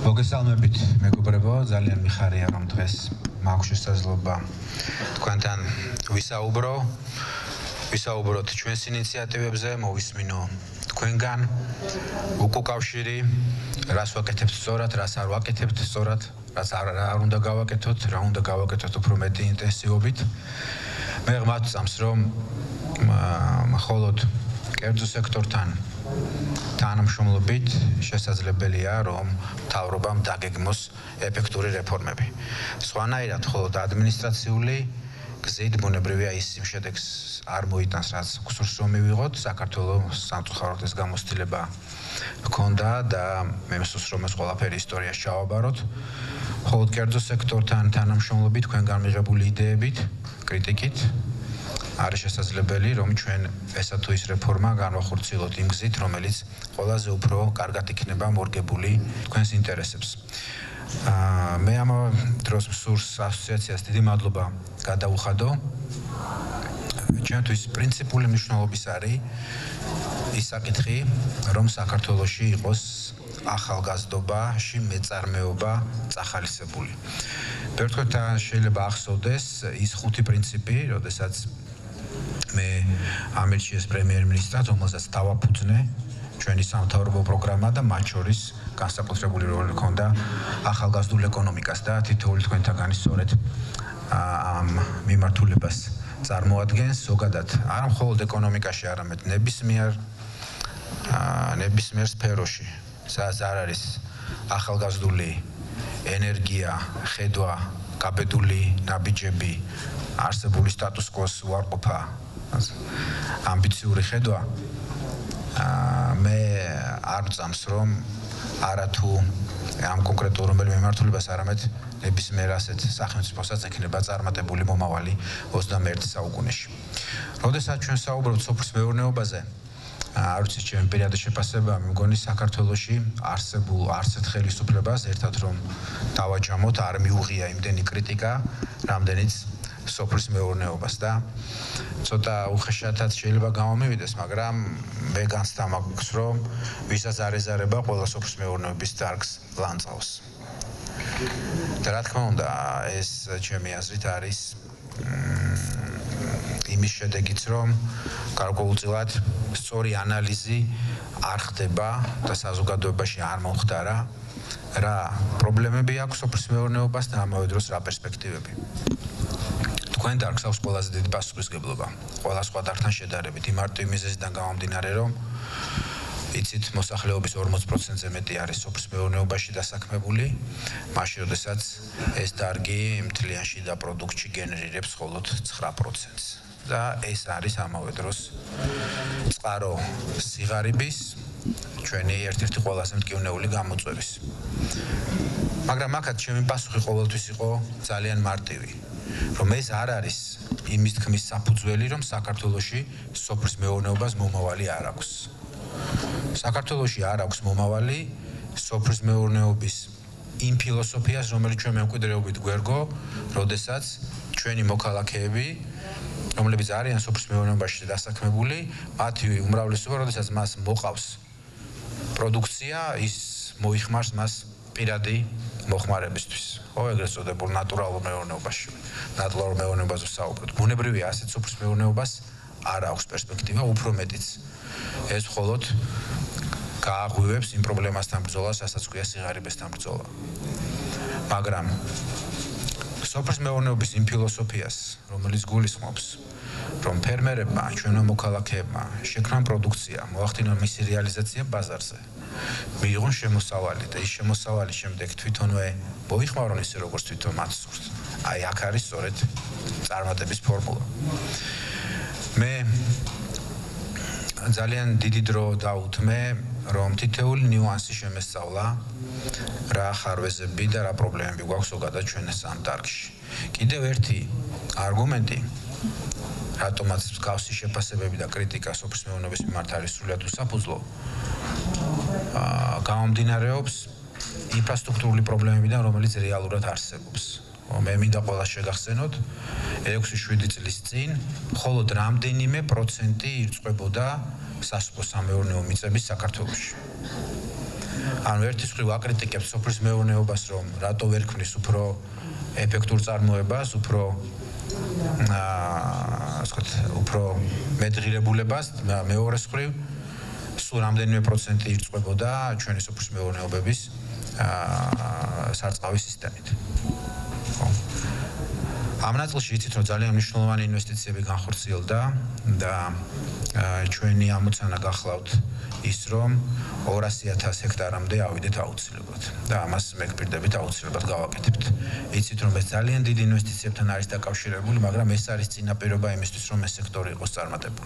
მოგესალმებით, მეგობრებო, ძალიან მიხარია, რომ დღეს მაქვს შესაძლებლობა თქვენთან ვისაუბროთ ჩვენს ინიციატივებზე, მოვისმინო თქვენგან უკავშირი, რას ვაკეთებთ სწორად, რას არ ვაკეთებთ სწორად, რაც არ უნდა გავაკეთოთ, რა უნდა გავაკეთოთ უფრო მეტი ინტენსივობით. მე გმადლობს, რომ მხოლოდ კერძო სექტორთან თანამშრომლობით შესაძლებელია, რომ მთავრობამ დაგეგმოს ეფექტური რეფორმები. სხვანაირად, მხოლოდ ადმინისტრაციული გზით ბუნებრივია ის შედეგს არ მოიტანს, რაც გსურს რომ მივიღოთ. საქართველოს სამწუხაროდ ეს გამოცდილება ჰქონდა და მე მსურს რომ ეს ყველაფერი ისტორიაში ჩავაბაროთ. მხოლოდ კერძო სექტორთან თანამშრომლობით, თქვენგან მიღებული იდეებით, კრიტიკით არის შესაძლებელი, რომ ჩვენ ესა თუ ის რეფორმა განვახორციელოთ იმ გზით, რომელიც ყველაზე უფრო კარგად იქნება მორგებული თქვენს ინტერესებს. მე ამ დროს მსურს ასოციაციას დიდი მადლობა გადავუხადო. ჩვენთვის პრინციპული მნიშვნელობის არის ის საკითხი, რომ საქართველოში იყოს ახალგაზრდობაში მეწარმეობა წახალისებული. ერთ-ერთი შეიძლება ახსოვდეს ის 5 პრინციპი, როდესაც მე ამერჩიეს პრემიერ-მინისტრად, რომელსაც დავაფუძნე ჩვენი სამთავრობო პროგრამა და მათ შორის განსაკუთრებული როლი ჰქონდა ახალგაზრდულ ეკონომიკას და თითოეული თქვენთაგანი სწორედ ამ მიმართულებას წარმოადგენს ზოგადად არა მხოლოდ ეკონომიკაში, არამედ ნებისმიერ სფეროში, სადაც არ არის ახალგაზრდული ენერგია, ხედვა, გაბედული ნაბიჯები, არსებული სტატუს კვოს უარყოფა, ამბიციური ხედვა. მე არ ვწამს, რომ არათუ ამ კონკრეტულ რომელიმე მიმართულებას, არამედ ნებისმიერ ასეთ სახელმწიფოსაც ექნება წარმატებული მომავალი 21 საუკუნეში. როდესაც ჩვენ საუბრობთ სოფლის მეურნეობაზე, არ ვიცი ჩემი პირადი შეფასება, მე მგონი საქართველოში არსებულ არცერთ ხელისუფლებას ერთად რომ დავაჯამოთ, არ მიუღია იმდენი კრიტიკა, რამდენიც სოფლის მეურნეობას და ცოტა უხეშათაც შეიძლება გამომივიდეს, მაგრამ მე განცდა მაქვს, რომ ვისაც არ ეზარება ყველა სოფლის მეურნეობის დარგს ლანძღავს. და რა თქმა უნდა, ეს ჩემი აზრით არის იმის შედეგიც, რომ გარკვეულწილად სწორი ანალიზი არ ხდება და საზოგადოებაში არ მომხდარა, რა პრობლემები აქვს სოფლის მეურნეობას და ამავე დროს რა პერსპექტივები. თქვენ დარგს აქვს ყველაზე დიდი პასუხისმგებლობა, ყველა სხვა დარგთან შედარებით, იმ მარტივი მიზეზიდან გამომდინარე, რომ იცით, მოსახლეობის 40%-ზე მეტი არის სოფლის მეურნეობაში დასაქმებული, მაშინ, როდესაც ეს დარგი მთლიან შიდა პროდუქტში გენერირებს მხოლოდ 9%-ს. და ეს არის ამავე დროს წყარო სიღარიბის, ჩვენი ერთ-ერთი ყველაზე მტკივნეული გამოწვევის. მაგრამ აქაც ჩემი პასუხი ყოველთვის იყო ძალიან მარტივი, რომ ეს არ არის იმის თქმის საფუძველი, რომ საქართველოში სოფლის მეურნეობას მომავალი არ აქვს. საქართველოში არ აქვს მომავალი სოფლის მეურნეობის იმ ფილოსოფიას, რომელიც ჩვენ მემკვიდრეობით გვერგო, როდესაც ჩვენი მოქალაქეები, რომლებიც არიან სოფლის მეურნეობაში დასაქმებული, მათი უმრავლესობა, როდესაც მას მოყავს პროდუქცია, ის მოიხმარს მას პირადი მოხმარებისთვის. ხო, ეგრეთ წოდებულ ნატურალურ მეურნეობაში, ნატურალურ მეურნეობაზე ვსაუბრობთ. ბუნებრივია, ასეთ სოფლის მეურნეობას არ აქვს პერსპექტივა, უფრო მეტიც. ეს მხოლოდ გააღვივებს იმ პრობლემასთან ბრძოლას, რასაც ქვია სიღარიბესთან ბრძოლა. მაგრამ სოფლის მეურნეობის იმ ფილოსოფიას, რომელიც გულისხმობს, რომ ფერმერებმა, ჩვენმა მოქალაქეებმა შექმნან პროდუქცია, მოახდინონ მისი რეალიზაცია ბაზარზე, მიიღონ შემოსავალი და ის შემოსავალი შემდეგ თვითონვე მოიხმარონ ისე, როგორც თვითონ მათ სურს. აი, აქ არის სწორედ წარმატების ფორმულა. მე ძალიან დიდი დრო დავუთმე, რომ თითოეული ნიუანსი შემესწავლა, რა ხარვეზები და რა პრობლემები გვაქვს ზოგადად ჩვენს ამ დარგში. კიდევ ერთი არგუმენტი, რატომაც მსგავსი შეფასებები და კრიტიკა სოფლის მეურნეობის მიმართ არის სრულიად უსაფუძვლო, გამომდინარეობს ინფრასტრუქტურული პრობლემებიდან, რომელიც რეალურად არსებობს. მე მინდა ყველას შეგახსენოთ, 6-7 წლის წინ მხოლოდ რამდენიმე პროცენტი ირწყვებოდა სასოფლო-სამეურნეო მიწების საქართველოში. ანუ ერთის მხრივ აკრიტიკებს სოფლის მეურნეობას, რომ რატო ვერ ქმნის უფრო ეფექტურ წარმოებას, უფრო მეტ ღირებულებას, მეორეს მხრივ სულ რამდენიმე პროცენტი ირწყვებოდა ჩვენი სოფლის მეურნეობების სარწყავი სისტემით. ამ ნაწილში იცით, რომ ძალიან მნიშვნელოვანი ინვესტიციები განხორციელდა და ჩვენი ამოცანა გახლავთ ის, რომ 200,000 ჰექტარამდე ავიდეთ აუცილებლად და ამას მეგპირდებით აუცილებლად გავაკეთებთ. იცით, რომ ეს ძალიან დიდი ინვესტიციებთან არის დაკავშირებული, მაგრამ ეს არის წინაპირობა იმისთვის, რომ ეს სექტორი იყოს წარმატებული.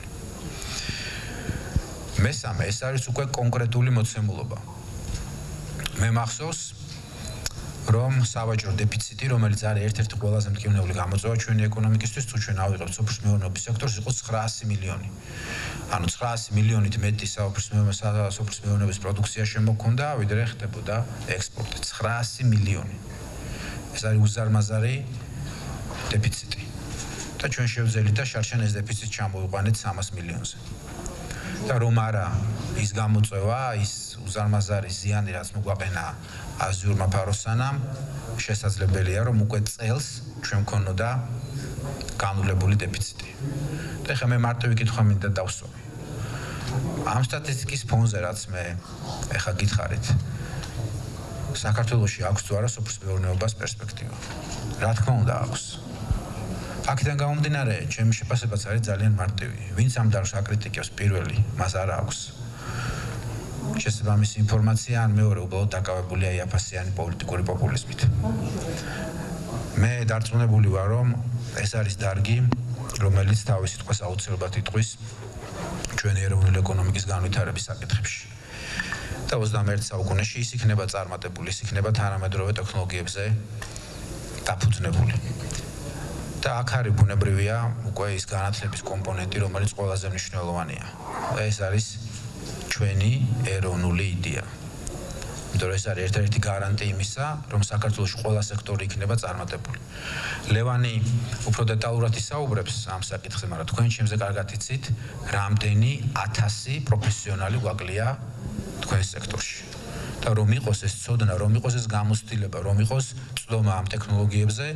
მესამე, ეს არის უკვე კონკრეტული მოცემულობა. მე მახსოვს, რომ სავაჭრო დეფიციტი, რომელიც არის ერთ-ერთი ყველაზე მტკივნეული გამოწვევა ჩვენი ეკონომიკისთვის, თუ ჩვენ ავიღებთ სოფლის მეურნეობის სექტორს, იყო 900 მილიონი. ანუ 900 მილიონით მეტი სოფლის მეურნეობის პროდუქცია შემოქონდა, ვიდრე ხდებოდა ექსპორტი. 900 მილიონი. ეს არის უზარმაზარი დეფიციტი. და ჩვენ შევძელით და შარშან ეს დეფიციტი ჩამოვიყვანეთ 300 მილიონზე. და რომ არა ის გამოწვევა, ის უზარმაზარი ზიანი, რაც მოგვაყენა აზიურმა ფაროსანამ, შესაძლებელია, რომ უკვე წელს ჩვენ მქონოდა განულებული დეფიციტი. და ეხლა მე მარტივი კითხვა მინდა დავსვამი. ამ სტატისტიკის ფონზე, რაც მე ეხლა გითხარით, საქართველოში აქვს თუ არა სოფლის მეურნეობას პერსპექტივა? რა თქმა უნდა აქვს. აქედან გამომდინარე, ჩემი შეფასებაც არის ძალიან მარტივი. ვინც ამ დარგს აკრიტიკებს პირველი, მას არ აქვს შესაბამისი ინფორმაცია, ან მეორე უბრალოდ დაკავებულია იაფასიანი პოლიტიკური პოპულიზმით. მე დარწმუნებული ვარ, რომ ეს არის დარგი, რომელიც თავის სიტყვას აუცილებლად იტყვის ჩვენი ეროვნული ეკონომიკის განვითარების საკითხებში. და 21 საუკუნეში ის იქნება წარმატებული, ის იქნება თანამედროვე ტექნოლოგიებზე დაფუძნებული. და აქ არის ბუნებრივია უკვე ის განათლების კომპონენტი, რომელიც ყველაზე მნიშვნელოვანია. და ეს არის ჩვენი ეროვნული იდეა. იმიტომ რომ ეს არის ერთ-ერთი გარანტია იმისა, რომ საქართველოში ყველა სექტორი იქნება წარმატებული. ლევანი უფრო დეტალურად ისაუბრებს ამ საკითხზე, მაგრამ თქვენ ჩემზე კარგად იცით, რამდენი 1000 პროფესიონალი გვაკლია თქვენს სექტორში. და რომ იყოს ეს ცოდნა, რომ იყოს ეს გამოცდილება, რომ იყოს წვდომა ამ ტექნოლოგიებზე,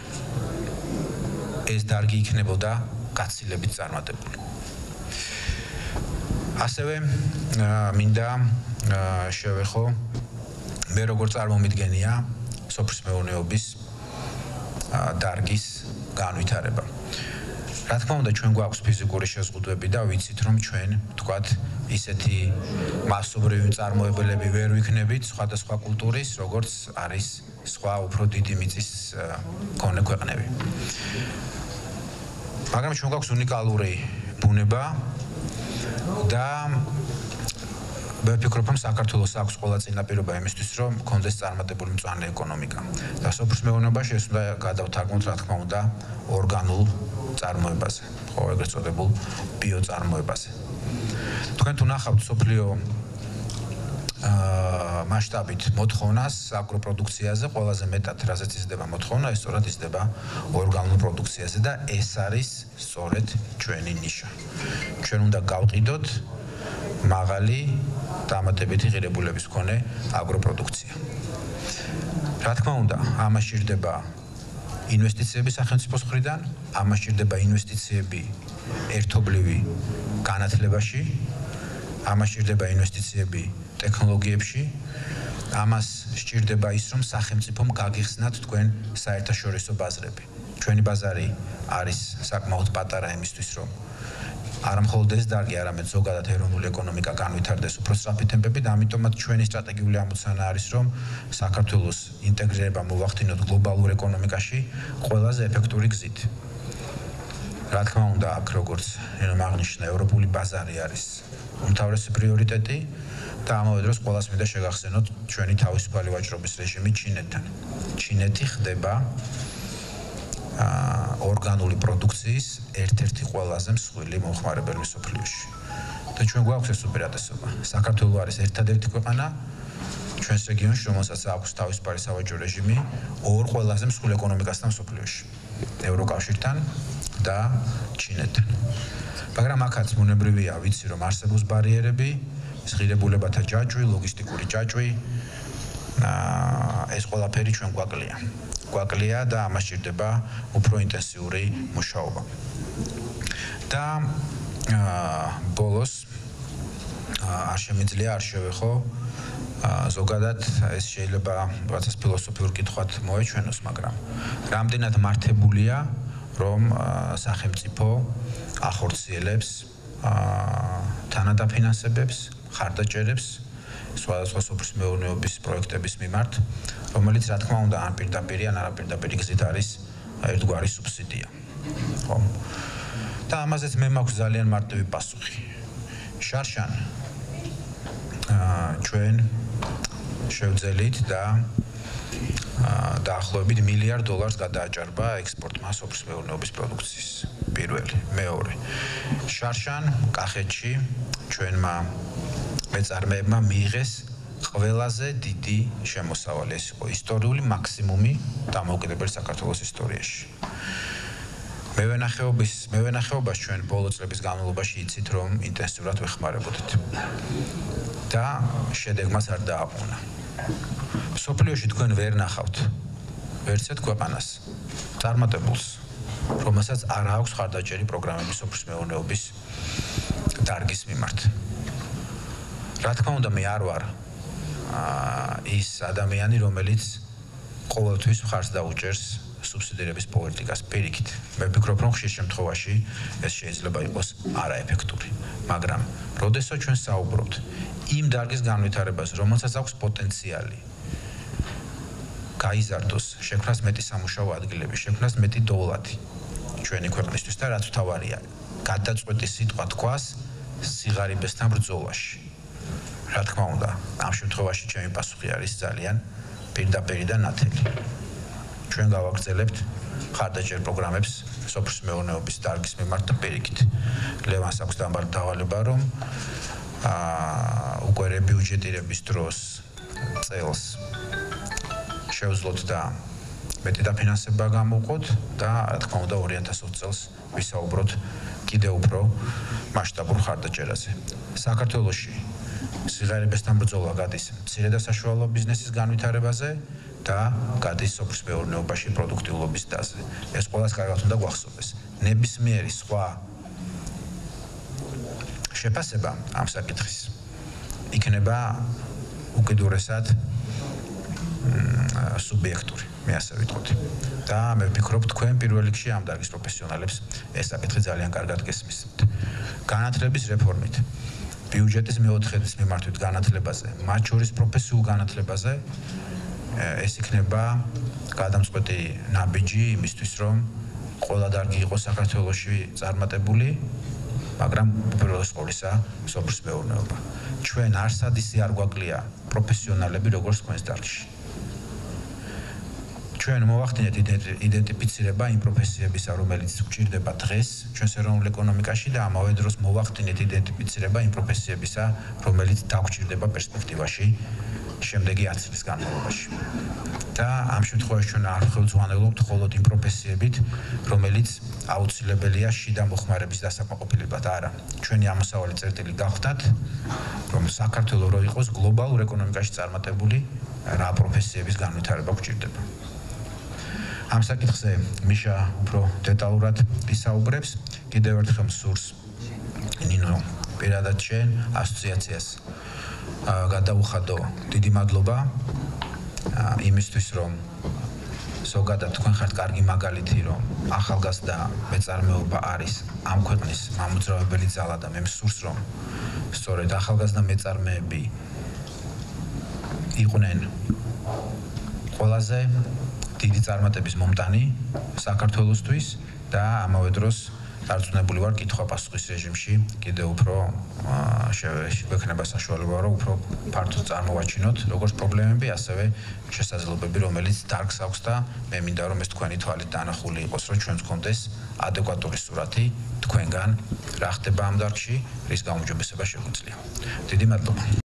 ეს დარგი იქნებოდა გაცილებით წარმატებული. ასევე მინდა შევეხო მე როგორ წარმომიდგენია სოფლის მეურნეობის დარგის განვითარება. რა თქმა უნდა, ჩვენ გვაქვს ფიზიკური შეზღუდვები და ვიცით, რომ ჩვენ, თქვათ, ისეთი მასობრივი მწარმოებელები ვერ ვიქნებით სხვადასხვა კულტურის, როგორც არის სხვა უფრო დიდი მიწის მქონე ქვეყნები. მაგრამ ჩვენ გვაქვს უნიკალური ბუნება და მე ვფიქრობ, რომ საქართველოს აქვს ყველა წინაპირობა იმისთვის, რომ კონდეს წარმატებული მწვანე ეკონომიკა. და სოფლის მეურნეობაში ეს უნდა გადავთარგმნოთ, რა თქმა უნდა, ორგანულ წარმოებაზე, ხო, ეგრეთ წოდებულ ბიოწარმოებაზე. თქვენ თუ ნახავთ სოფლიო მასშტაბით მოთხოვნას აგროპროდუქციაზე, ყველაზე მეტად რაზეც იზრდება მოთხოვნა, ეს სწორად იზრდება ორგანულ პროდუქციაზე და ეს არის სწორედ ჩვენი ნიშა. ჩვენ უნდა გავყიდოთ მაღალი დამატებითი ღირებულების მქონე აგროპროდუქცია. რა თქმა უნდა, ამას სჭირდება ინვესტიციები სახელმწიფოს მხრიდან, ამას სჭირდება ინვესტიციები ერთობლივი განათლებაში, ამას სჭირდება ინვესტიციები ტექნოლოგიებში, ამას სჭირდება ის, რომ სახელმწიფომ გაგიხსნათ თქვენ საერთაშორისო ბაზრები. ჩვენი ბაზარი არის საკმაოდ პატარა იმისთვის, რომ არა მხოლოდ ეს დარგი, არამედ ზოგადად ეროვნული ეკონომიკა განვითარდეს უფრო სწრაფი ტემპებით, ამიტომაც ჩვენი სტრატეგიული ამოცანა არის, რომ საქართველოს ინტეგრირება მოვახდინოთ გლობალურ ეკონომიკაში ყველაზე ეფექტური გზით. რა თქმა უნდა, აქ როგორც აღნიშნა, ევროპული ბაზარი არის უმთავრესი პრიორიტეტი და ამავე დროს ყველას მინდა შეგახსენოთ ჩვენი თავისუფალი ვაჭრობის რეჟიმი ჩინეთთან. ჩინეთი ხდება ორგანული პროდუქციის ერთ-ერთი ყველაზე მსხვილი მომხმარებელი მსოფლიოში. და ჩვენ გვაქვს ეს უპირატესობა. საქართველო არის ერთადერთი ქვეყანა ჩვენს რეგიონში, რომელსაც აქვს თავისუფალი სავაჭრო რეჟიმი ორ ყველაზე მსხვილ ეკონომიკასთან მსოფლიოში. ევროკავშირთან და ჩინეთთან. მაგრამ აქაც ბუნებრივია, ვიცი, რომ არსებობს ბარიერები, ზღირებულებათა ჯაჭვი, ლოგისტიკური ჯაჭვი. ეს ყველაფერი ჩვენ გვაკლია და ამას სჭირდება უფრო ინტენსიური მუშაობა. და ბოლოს არ შემიძლია არ შევეხო ზოგადად ეს შეიძლება რაღაცას ფილოსოფიურ კითხვად მოეჩვენოს, მაგრამ რამდენად მართებულია რომ სახელმწიფო ახორციელებს თანადაფინანსებებს, ხარდაჭერებს სხვადასხვა სოფლის მეურნეობის პროექტების მიმართ, რომელიც რა თქმა უნდა ან პირდაპირ ან არაპირდაპირ გზით არის ერთგვარი სუბსიდია. ხო? და ამაზეც მე მაქვს ძალიან მარტივი პასუხი. შარშან ჩვენ შევძელით და დაახლოებით $1 მილიარდ გადააჭარბა ექსპორტმა სოფლის მეურნეობის პროდუქციის. პირველი, მეორე. შარშან, კახეთში ჩვენმა მეწარმეებმა მიიღეს ყველაზე დიდი შემოსავალი, ეს იყო ისტორიული მაქსიმუმი დამოუკიდებელ საქართველოს ისტორიაში. მევენახეობას ჩვენ ბოლო წლების განმავლობაში იცით, რომ ინტენსიურად ვეხმარებოდით. და შედეგმაც არ დააყუნა. სოფლიოში თქვენ ვერ ნახავთ ვერცეთ ქვეყანას წარმატებულს, რომელსაც არ აქვს ხარდაჭერი პროგრამები სოფლის მეურნეობის დარგის მიმართ. რა თქმა უნდა, მე არ ვარ ის ადამიანი, რომელიც ყოველთვის მხარს დაუჭერს სუბსიდირების პოლიტიკას პირიქით. მე ვფიქრობ, რომ ხშირ შემთხვევაში ეს შეიძლება იყოს არაეფექტური. მაგრამ, როდესაც ჩვენ საუბრობთ იმ დარგის განვითარებაზე, რომელსაც აქვს პოტენციალი გაიზარდოს, შექმნას მეტი სამუშაო ადგილები, შექმნას მეტი დოვლათი ჩვენი ქვეყნისთვის და რაც მთავარია, გადაწყვეტი სიტყვა თქვას სიღარიბესთან ბრძოლაში. რა თქმა უნდა, ამ შემთხვევაში ჩემი პასუხი არის ძალიან პირდაპირი და ნათელი. ჩვენ გავაგრძელებთ ხარდაჭერ პროგრამებს სოფლის მეურნეობის დარგის მიმართ და პირიქით. ლევანს აქვს დავალება, რომ უკვე ბიუჯეტირების დროს წელს შევძლოთ და მეტი დაფინანსება გამოვყოთ და რა თქმა უნდა 2020 წელს ვისაუბროთ კიდევ უფრო მასშტაბურ ხარდაჭერაზე. საქართველოში სიღარიბესთან ბრძოლა გადის მცირე და საშუალო ბიზნესის განვითარებაზე და გადის სოფლის მეურნეობაში პროდუქტიულობის დაზე. ეს ყველას კარგად უნდა გვახსოვდეს. ნებისმიერი სხვა შეფასება ამ საკითხის იქნება უკიდურესად სუბიექტური, მე ასე ვიტყოდი. და მე ვფიქრობ, თქვენ პირველ რიგში ამ დარგის პროფესიონალებს ეს საკითხი ძალიან კარგად გესმისთ. განათლების რეფორმით, ბიუჯეტის მეოთხედის მიმართვით განათლებაზე, მათ შორის პროფესიულ განათლებაზე ეს იქნება გადამწყვეტი ნაბიჯი იმისთვის, რომ ყველა დარგი იყოს საქართველოში წარმატებული, მაგრამ უპირველეს ყოვლისა სოფლის მეურნეობა. ჩვენ არსად ისე არ გვაკლია პროფესიონალები როგორც თქვენს დარგში. ჩვენ მოვახდინეთ იდენტიფიცირება იმ პროფესიებისა, რომელიც გვჭირდება დღეს ჩვენს ეროვნულ ეკონომიკაში და ამავე დროს მოვახდინეთ იდენტიფიცირება იმ პროფესიებისა, რომელიც დაგვჭირდება პერსპექტივაში შემდეგი 10 წლის განმავლობაში. და ამ შემთხვევაში ჩვენ არ ხელმძღვანელობთ მხოლოდ იმ პროფესიებით, რომელიც აუცილებელია შიდა მოხმარების დასაკმაყოფილებად. არა, ჩვენი ამოსავალი წერტილი გახდათ, რომ საქართველო რო იყოს გლობალურ ეკონომიკაში წარმატებული, რა პროფესიების განვითარება გვჭირდება. ამ საკითხზე მიშა უფრო დეტალურად ისაუბრებს. კიდევ ერთხელ მსურს ნინო პირადად შენ ასოციაციას გადაუხადო დიდი მადლობა იმისთვის, რომ ზოგადად თქვენ ხართ კარგი მაგალითი, რომ ახალგაზრდა მეწარმეობა არის ამ ქვეყნის მამოძრავებელი ძალა და მე მსურს, რომ სწორედ ახალგაზრდა მეწარმეები იყვნენ ყველაზე დიდი წარმატების მომტანი საქართველოსთვის და ამავე დროს დარწმუნებული ვარ კითხვა-პასუხის რეჟიმში კიდევ უფრო შეგვექნება საშუალება, რომ უფრო ფართოდ წარმოვაჩინოთ როგორც პრობლემები, ასევე შესაძლებლობები, რომელიც დარგს აქვს და მე მინდა რომ ეს თქვენი თვალით დანახული იყოს, რომ ჩვენს გქონდეს ადეკვატური სურათი თქვენგან რა ხდება ამ დარგში, რის გაუმჯობესება შეგვიძლია. დიდი მადლობა.